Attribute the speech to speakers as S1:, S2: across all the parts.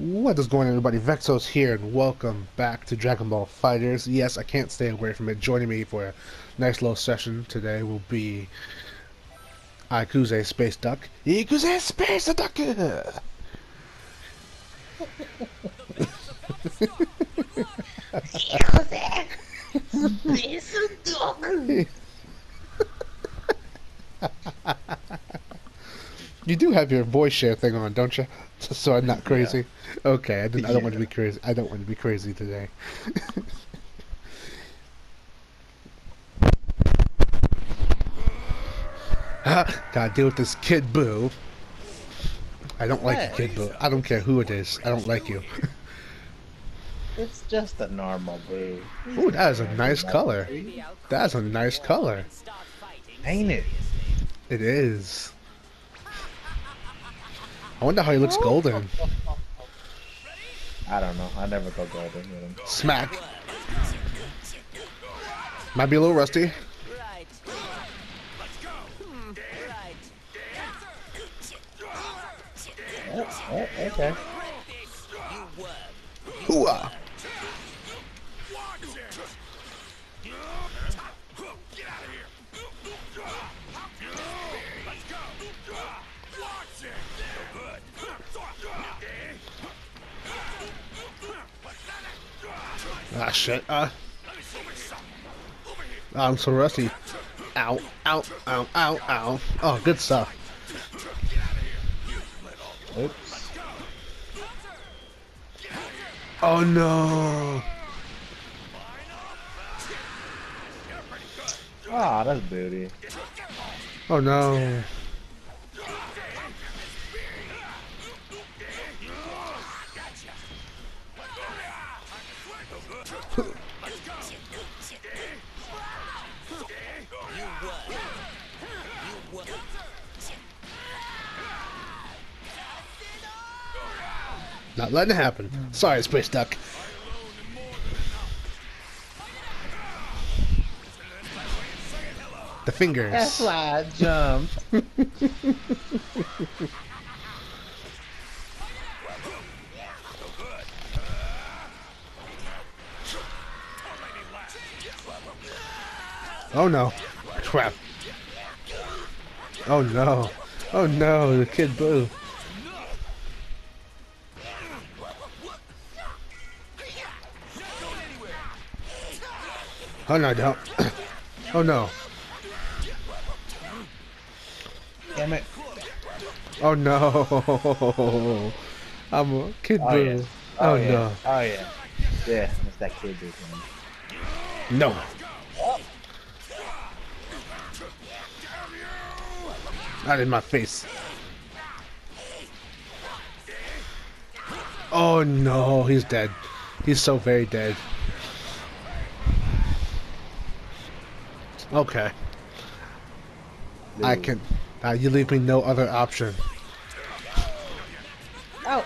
S1: What is going on, everybody? Vexos here, and welcome back to Dragon Ball FighterZ. Yes, I can't stay away from it. Joining me for a nice little session today will be Ikuze Space Duck. Ikuze Space Duck! You do have your voice share thing on, don't you? So I'm not crazy. Yeah. Okay, I don't want to be crazy. I don't want to be crazy today. Gotta deal with this Kid Buu. I don't like Kid Buu. I don't care who it is. I don't like you.
S2: It's just a normal Buu.
S1: Ooh, that is a nice color. That's a nice color.
S2: Ain't it?
S1: It is. I wonder how he looks golden.
S2: I don't know. I never go golden with him.
S1: Smack. Might be a little rusty.
S2: Oh, okay.
S1: Hooah. Ah, shit. I'm so rusty. Ow, ow, ow, ow, ow. Oh, good stuff.
S2: Oops.
S1: Oh, no.
S2: Ah, that's booty.
S1: Oh, no. Not letting it happen. Sorry, Space Duck. The fingers.
S2: That's why I jumped.
S1: Oh no. Crap. Oh no. Oh no, the Kid Buu. Oh no, don't. Oh no.
S2: Damn it.
S1: Oh no. I'm a Kid Buu.
S2: Yeah.
S1: Oh
S2: yeah.
S1: no.
S2: Oh yeah. Yeah, it's that Kid Buu thing.
S1: No. Not in my face. Oh no, he's dead. He's so very dead. Okay. Dude. I can. You leave me no other option.
S2: Oh.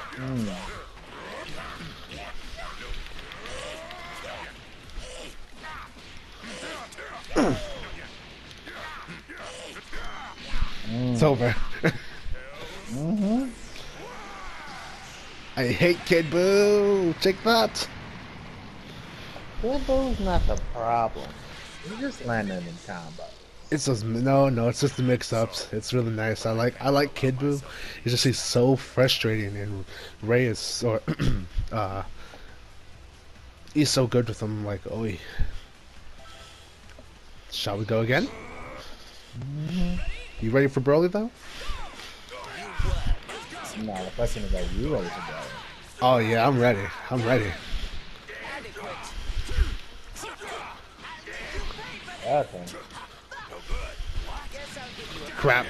S1: It's over. I hate Kid Buu. Take that.
S2: Kid Buu's not the problem. He's just landing in combo.
S1: It's just no. It's just the mix-ups. It's really nice. I like Kid Buu. It's just he's so frustrating, and Ray is or he's so good with him. Like, oh, shall we go again? You ready for Broly though?
S2: No, the question is, are you ready for Broly?
S1: Oh yeah, I'm ready. I'm ready.
S2: Okay.
S1: Crap.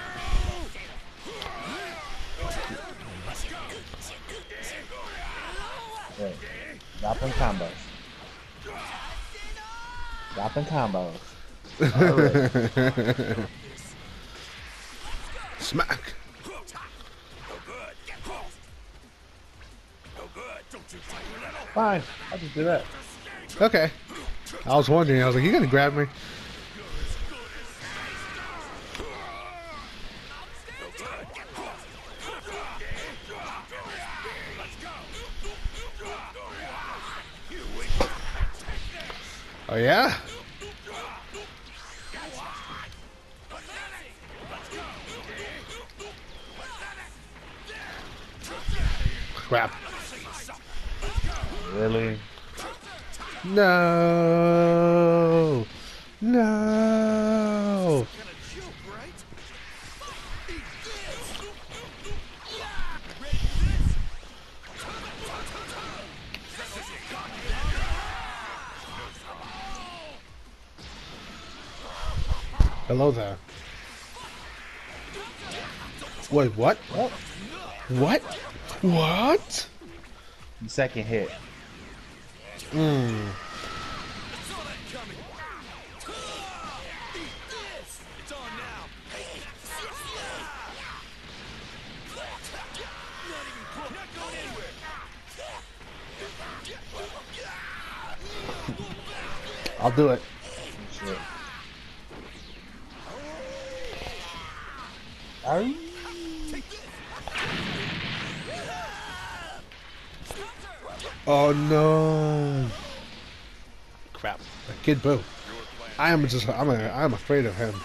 S2: Wait. Dropping combos. Dropping combos. Right.
S1: Smack.
S2: Fine. I'll just do that.
S1: Okay. I was wondering. I was like, you gonna grab me? Oh yeah? Crap.
S2: Really?
S1: No. No. Hello there. Wait, what?
S2: What?
S1: What? What?
S2: Second hit.
S1: Hmm. I'll do it.
S2: Shit. Are you?
S1: Oh no. Crap. Kid Boo. I'm afraid of him.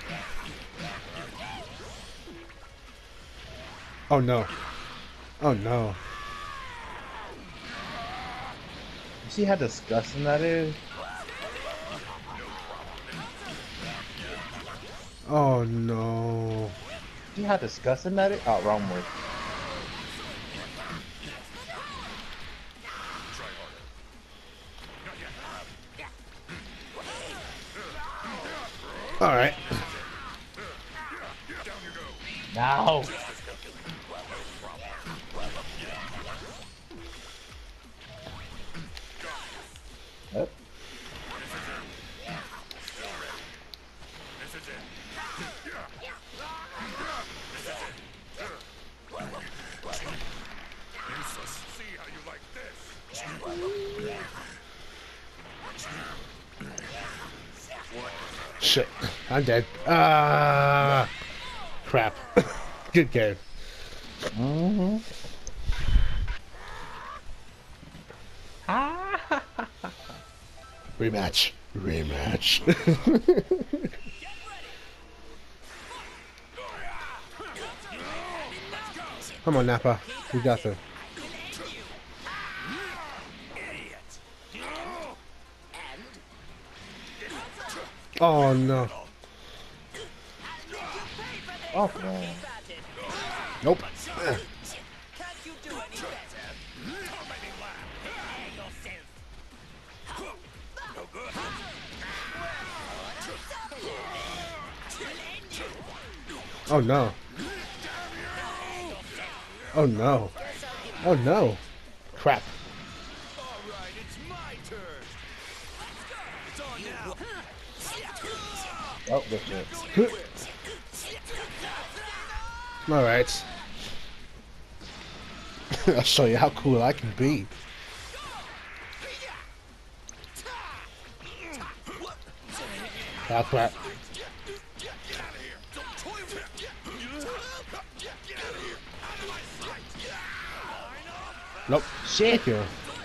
S1: Oh no. Oh no.
S2: You see how disgusting that is?
S1: Oh no.
S2: See how disgusting that is? Oh, wrong word.
S1: Alright.
S2: No. Yep.
S1: Shit. I'm dead. Ah. Crap. Good game.
S2: Mm-hmm. Ah.
S1: Rematch. Rematch. Come on, Nappa. We got this. Oh no.
S2: Oh, man.
S1: Nope. Oh no. Oh no. Oh no. Crap.
S2: Oh, good shit.
S1: Alright. I'll show you how cool I can be. Ah, crap. Nope.
S2: Shit.
S1: Thank you.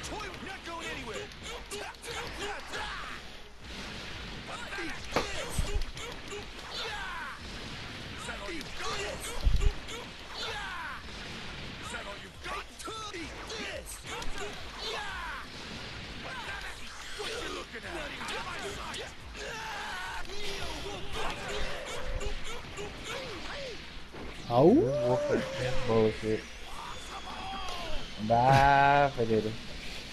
S1: Oh?
S2: Bullshit. Bye, forget it.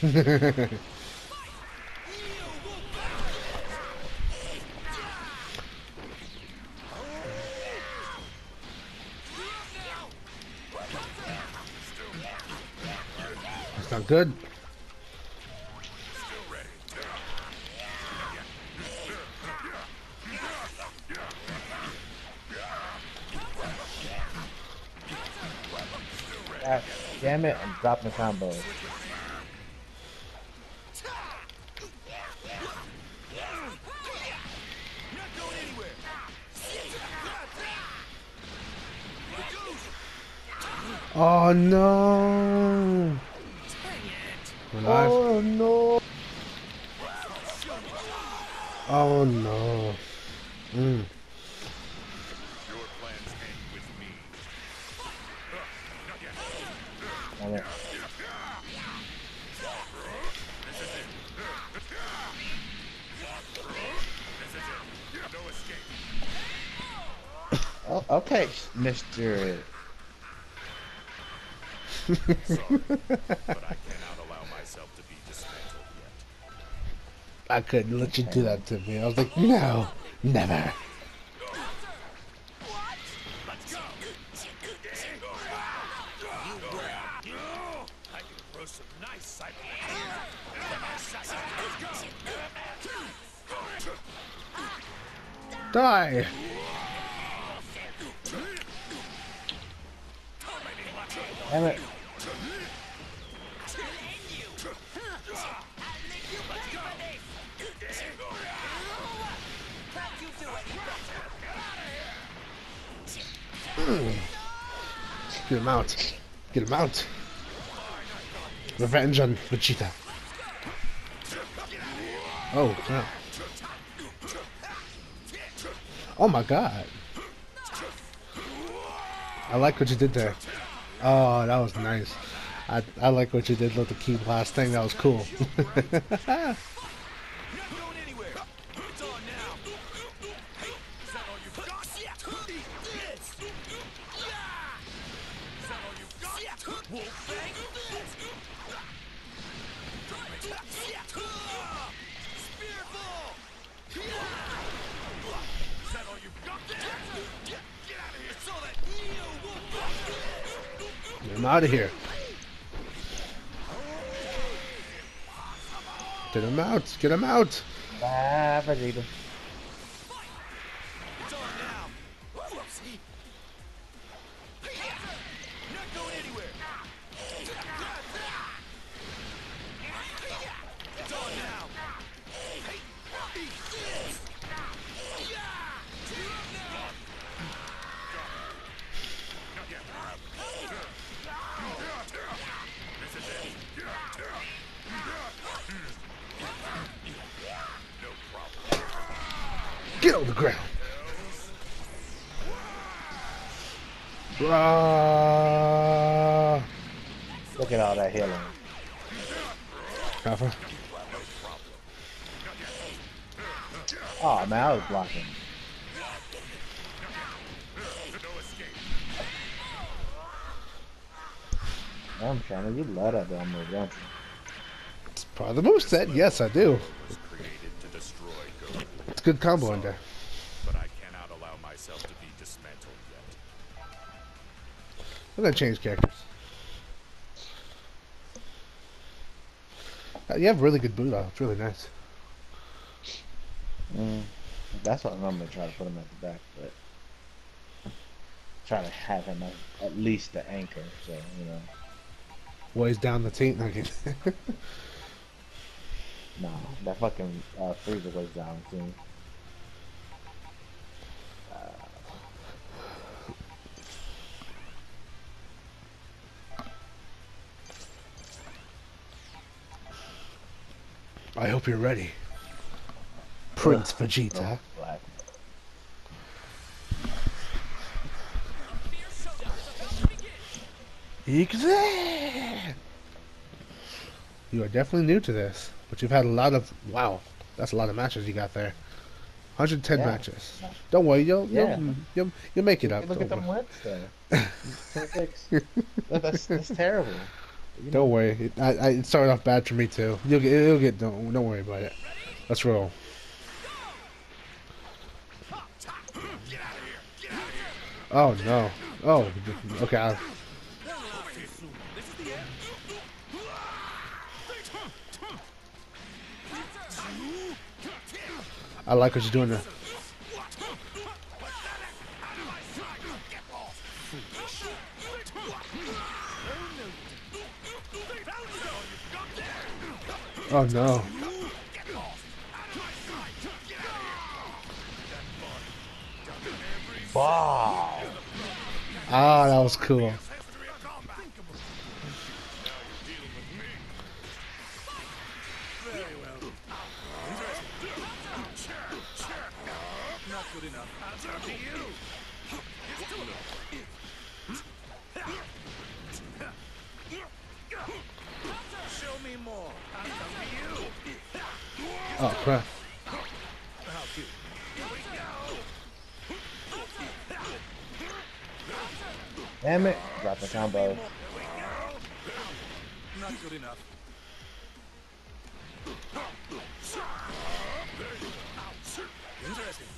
S1: That's not good.
S2: God damn it, I'm dropping the combo.
S1: Oh no. We're live.
S2: Oh no.
S1: Oh no. Mm.
S3: Your plans end with me. Not yet.
S2: Damn it.
S3: This is it. This is it. No escape.
S2: Oh, okay, Mr.
S3: Sorry, but I cannot allow myself to be dismantled yet.
S1: I couldn't let you do that to me. I was like, no, never.
S3: Let's go. I can grow some nice cyber.
S1: Die.
S2: Damn it.
S1: Get him out. Get him out. Revenge on Vegeta. Oh, no. Oh my god. I like what you did there. Oh, that was nice. I like what you did with the key blast thing. That was cool. Get him out of here. Get him out. Get him out.
S2: Ah, Vegeta.
S1: Get on the ground. Bruh.
S2: Look at all that healing.
S1: Alpha.
S2: Oh man, I was blocking. I'm trying to. You love that damn move, don't you?
S1: It's part of the moveset. Yes, I do.
S3: Was created to destroy Goku,
S1: It's a good combo in there.
S3: but I cannot allow myself to be dismantled yet.
S1: I'm gonna change characters. You have really good Buddha. It's really nice.
S2: That's what I'm gonna try to put him at the back, but try to have him at least the anchor, so you know.
S1: Weighs down the team. Okay.
S2: Nah, that fucking Frieza goes down too.
S1: I hope you're ready, Prince Vegeta.
S2: Black.
S1: Exe! You are definitely new to this, but you've had a lot of that's a lot of matches you got there. 110
S2: Yeah.
S1: matches. Don't worry,
S2: Yeah.
S1: you'll make it up.
S2: Look at
S1: Don't
S2: them
S1: worry.
S2: wins there. 26. That's terrible. You know,
S1: Don't worry. It started off bad for me too. You'll get. Don't worry about it. Let's roll. Oh no. Oh, okay. I like what you're doing there. Oh no.
S2: wow.
S1: Ah, that was cool. Oh crap.
S2: Damn it! Drop the combo.
S3: Not good enough. Interesting.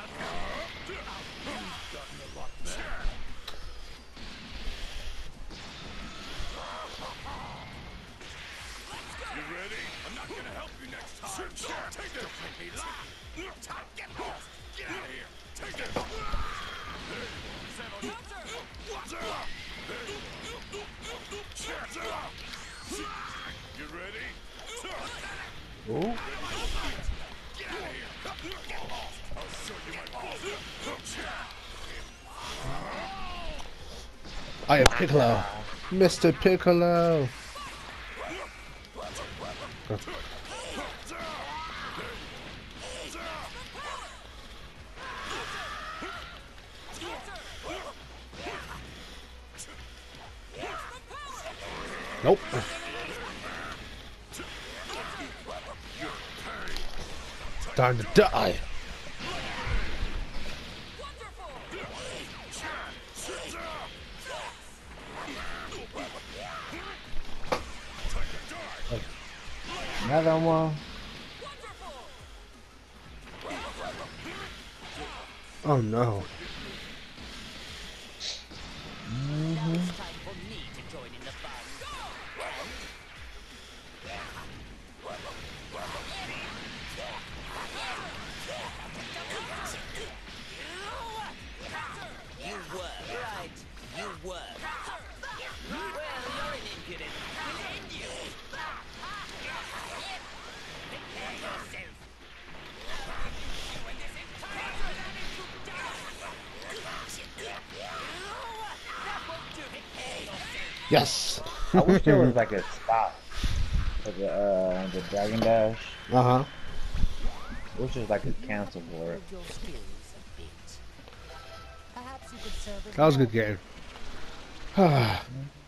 S3: You ready? I'm not gonna help you next time. Take it. Get off. Get out of here. Take it. You ready?
S2: Ooh.
S1: I am Piccolo. Mr. Piccolo. Nope. Time to die.
S2: Another one.
S1: Oh no.
S4: Now it's time for me to join in the fun. You were right. You were. Well, you're an impudent. We'll end you. Prepare yourself. When this entire planet to die. That won't do. Prepare yourself.
S1: Yes.
S2: I wish there was like a spot for the Dragon Dash.
S1: Uh-huh.
S2: I wish there was like a cancel for it.
S4: Your skills a bit. Perhaps you could serve as
S1: That was a good game. Ah.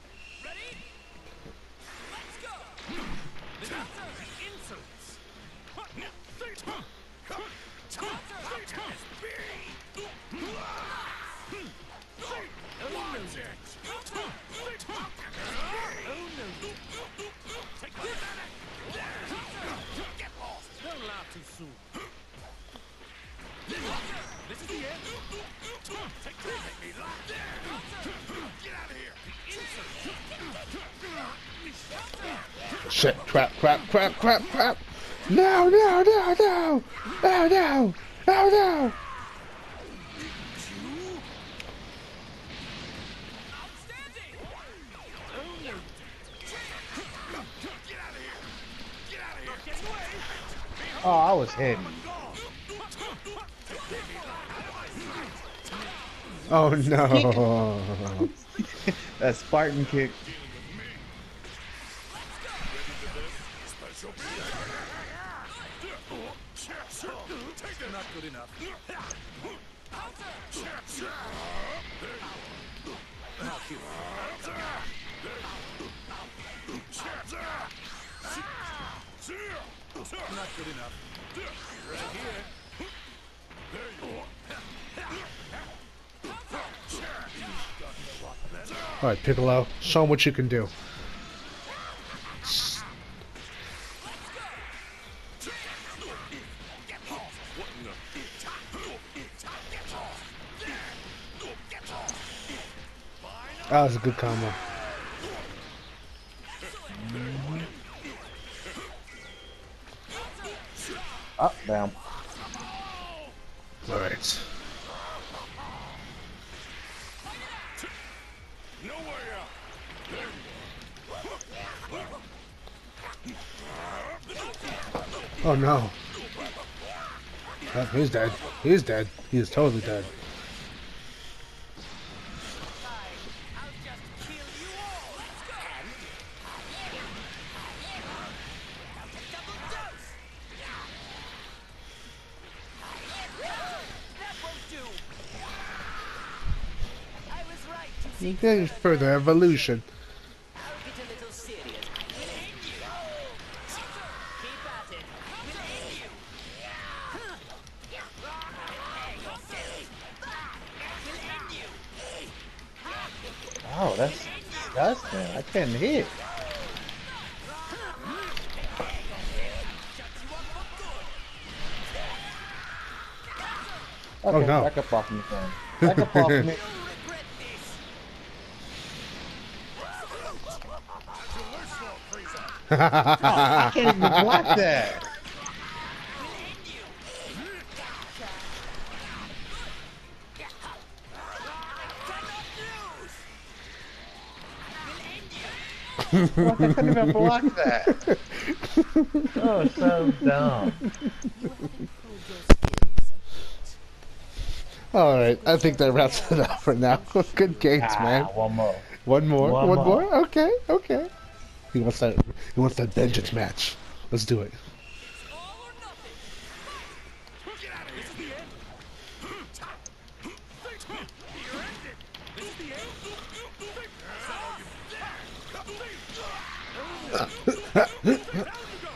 S1: Shit, crap. No.
S2: Oh, I was hidden.
S1: Oh no.
S2: That Spartan kick.
S3: Not good enough. Not good enough. Right here.
S1: Alright, Piccolo, show them what you can do. That was a good combo.
S2: Up, down.
S1: Alright.
S3: No way out.
S1: Oh no. Oh, he's dead. He's dead. He is totally dead.
S4: I'll just kill you all. And I'll take double dose. That won't do. I was right to see.
S1: There's further evolution.
S4: I'll get a little serious. We'll end you. Keep at it. We'll end you.
S2: Oh, that's disgusting. I couldn't hit. Okay,
S1: Oh, no.
S2: back up off me, son. Back up off me.
S4: Regret this.
S2: I can't even block that. Fuck, I couldn't even block that. Oh, so dumb.
S1: Alright, I think that wraps it up for now. Good games, man.
S2: One more.
S1: One more?
S2: One
S1: One
S2: more.
S1: more? Okay, okay. He wants that vengeance match. Let's do it.
S3: All or nothing. Get out of here. This is the end. You're ended. This is the end.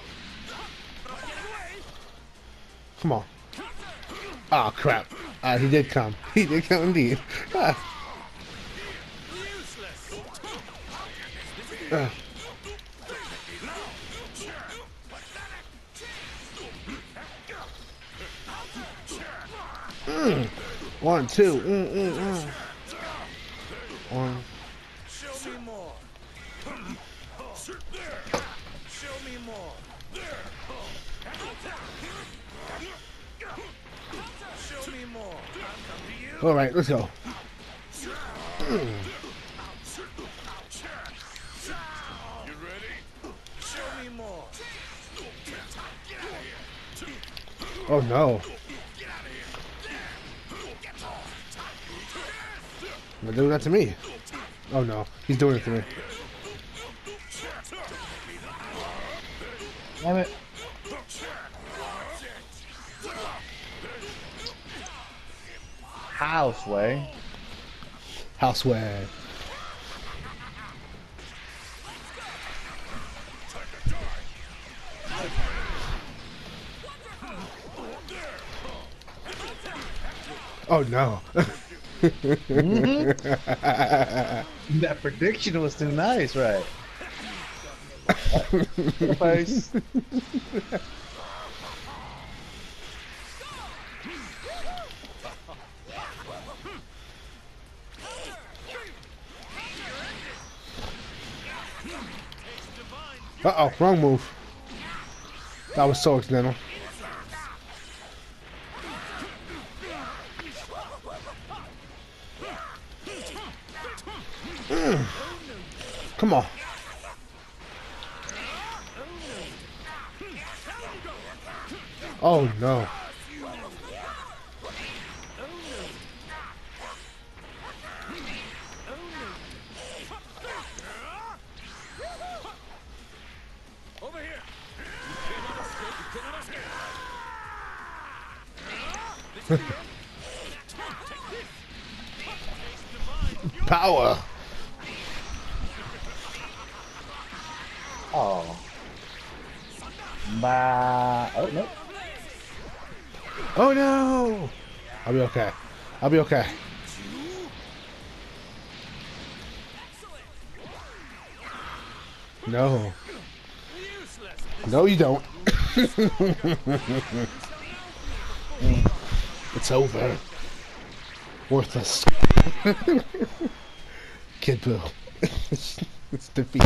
S1: Come on. Oh, crap. He did come. He did come indeed. One, two. One.
S3: Show me more. Show me more. Show me more. I'll come to you.
S1: All right, let's go.
S3: You ready? Show me more. Get out of here.
S1: Oh no. They're doing that to me. Oh no, he's doing it to me.
S2: Damn it. Houseway.
S1: Houseway. Oh no.
S2: That prediction was too nice, right? Face.
S1: Uh-oh, wrong move. That was so accidental. Come on. Oh no.
S3: Over here. You cannot escape. You cannot escape.
S1: Power.
S2: Oh. Bye. Oh, no.
S1: Oh no. I'll be okay. I'll be okay. No. No, you don't. It's over. Worthless. Kid Buu. It's defeat.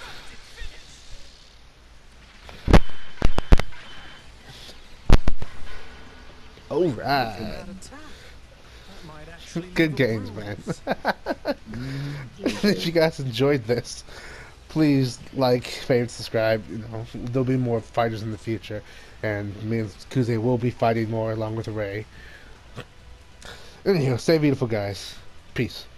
S1: Alright. Good games, man. If you guys enjoyed this, please like, favorite, subscribe. You know, there'll be more fighters in the future, and me and Kuze will be fighting more along with Ray. Anyhow, stay beautiful, guys. Peace.